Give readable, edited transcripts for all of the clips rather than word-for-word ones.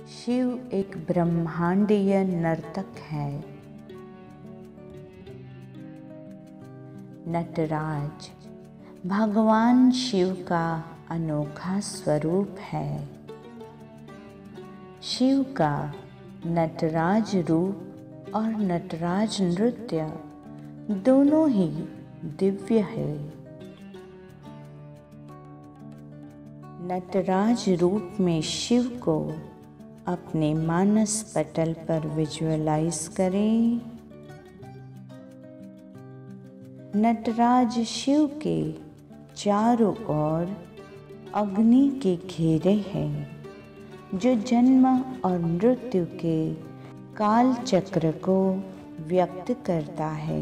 शिव एक ब्रह्मांडीय नर्तक है। नटराज भगवान शिव का अनोखा स्वरूप है। शिव का नटराज रूप और नटराज नृत्य दोनों ही दिव्य है। नटराज रूप में शिव को अपने मानस पटल पर विजुअलाइज करें। नटराज शिव के चारों ओर अग्नि के घेरे हैं, जो जन्म और मृत्यु के काल चक्र को व्यक्त करता है।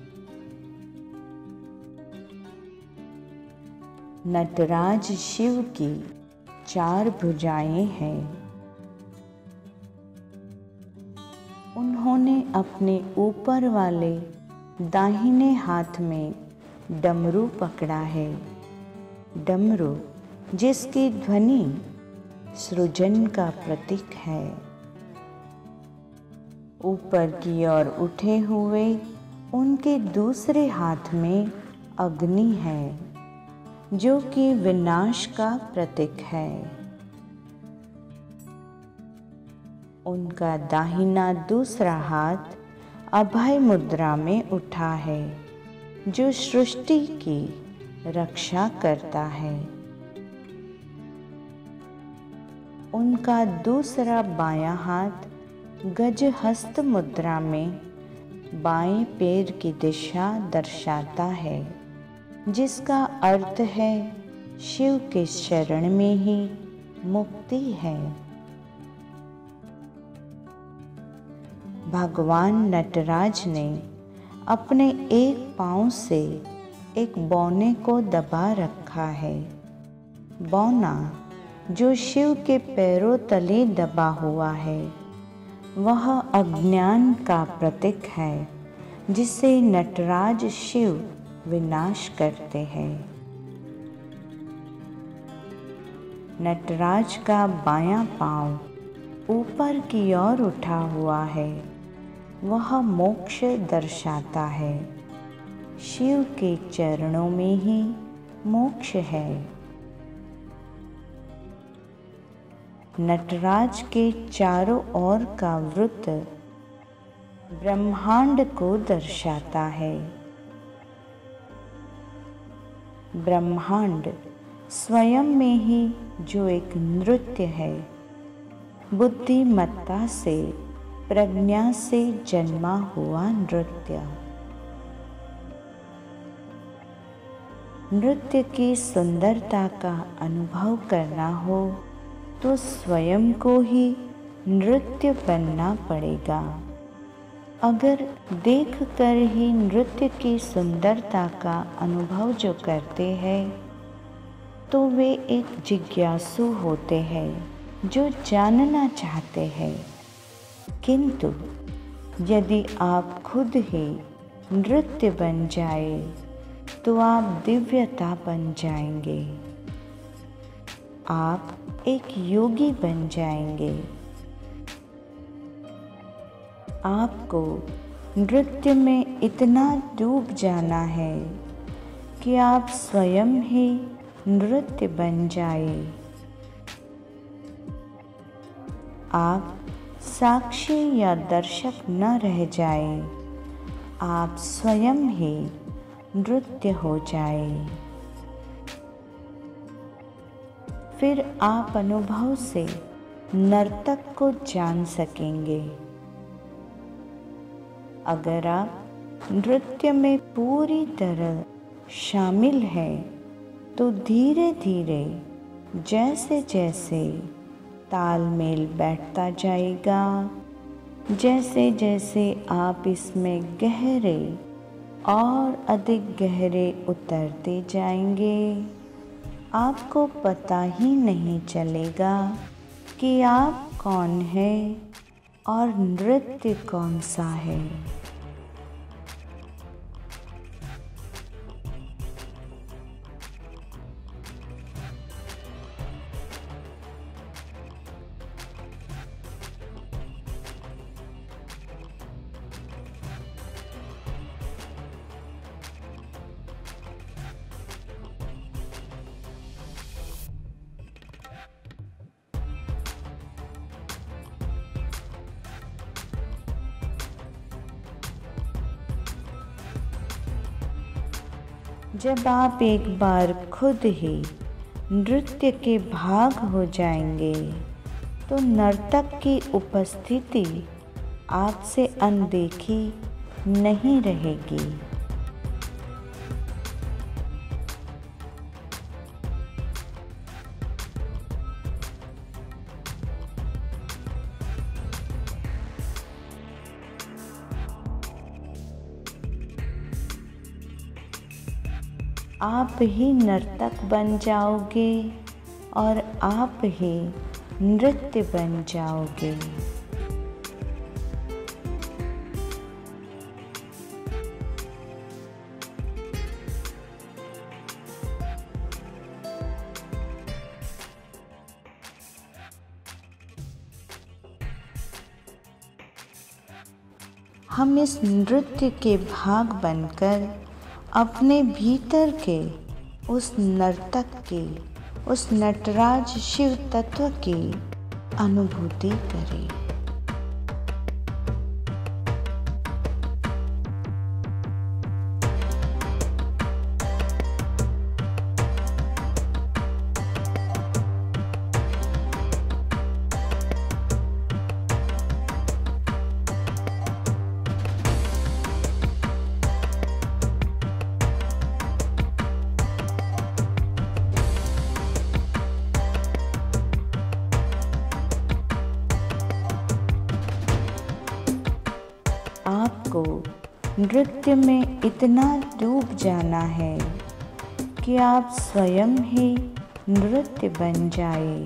नटराज शिव की 4 भुजाएं हैं। उन्होंने अपने ऊपर वाले दाहिने हाथ में डमरू पकड़ा है। डमरू जिसकी ध्वनि सृजन का प्रतीक है। ऊपर की ओर उठे हुए उनके दूसरे हाथ में अग्नि है, जो कि विनाश का प्रतीक है। उनका दाहिना दूसरा हाथ अभय मुद्रा में उठा है, जो सृष्टि की रक्षा करता है। उनका दूसरा बायां हाथ गजहस्त मुद्रा में बाएं पैर की दिशा दर्शाता है, जिसका अर्थ है शिव के शरण में ही मुक्ति है। भगवान नटराज ने अपने एक पांव से एक बौने को दबा रखा है। बौना जो शिव के पैरों तले दबा हुआ है, वह अज्ञान का प्रतीक है, जिसे नटराज शिव विनाश करते हैं। नटराज का बायां पांव ऊपर की ओर उठा हुआ है, वह मोक्ष दर्शाता है। शिव के चरणों में ही मोक्ष है। नटराज के चारों ओर का वृत्त ब्रह्मांड को दर्शाता है। ब्रह्मांड स्वयं में ही जो एक नृत्य है, बुद्धिमत्ता से प्रज्ञा से जन्मा हुआ नृत्य। नृत्य की सुंदरता का अनुभव करना हो तो स्वयं को ही नृत्य बनना पड़ेगा। अगर देखकर ही नृत्य की सुंदरता का अनुभव जो करते हैं, तो वे एक जिज्ञासु होते हैं, जो जानना चाहते हैं। किंतु यदि आप खुद ही नृत्य बन जाए, तो आप दिव्यता बन जाएंगे। आप एक योगी बन जाएंगे। आपको नृत्य में इतना डूब जाना है कि आप स्वयं ही नृत्य बन जाए। आप साक्षी या दर्शक न रह जाए, आप स्वयं ही नृत्य हो जाए। फिर आप अनुभव से नर्तक को जान सकेंगे। अगर आप नृत्य में पूरी तरह शामिल हैं, तो धीरे धीरे जैसे जैसे तालमेल बैठता जाएगा, जैसे जैसे आप इसमें गहरे और अधिक गहरे उतरते जाएंगे, आपको पता ही नहीं चलेगा कि आप कौन हैं और नृत्य कौन सा है। जब आप एक बार खुद ही नृत्य के भाग हो जाएंगे तो नर्तक की उपस्थिति आपसे अनदेखी नहीं रहेगी। आप ही नर्तक बन जाओगे और आप ही नृत्य बन जाओगे। हम इस नृत्य के भाग बनकर अपने भीतर के उस नर्तक की, उस नटराज शिव तत्व की अनुभूति करें। आपको नृत्य में इतना डूब जाना है कि आप स्वयं ही नृत्य बन जाए।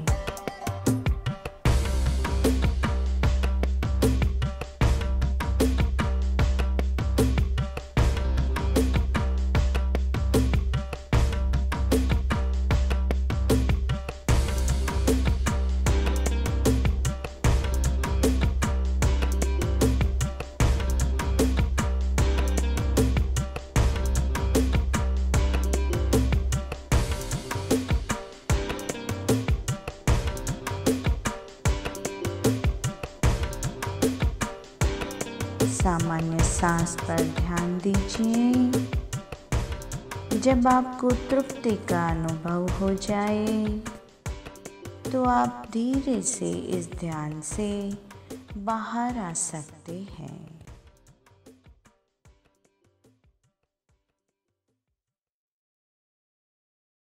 सामान्य सांस पर ध्यान दीजिए। जब आपको तृप्ति का अनुभव हो जाए तो आप धीरे से इस ध्यान से बाहर आ सकते हैं।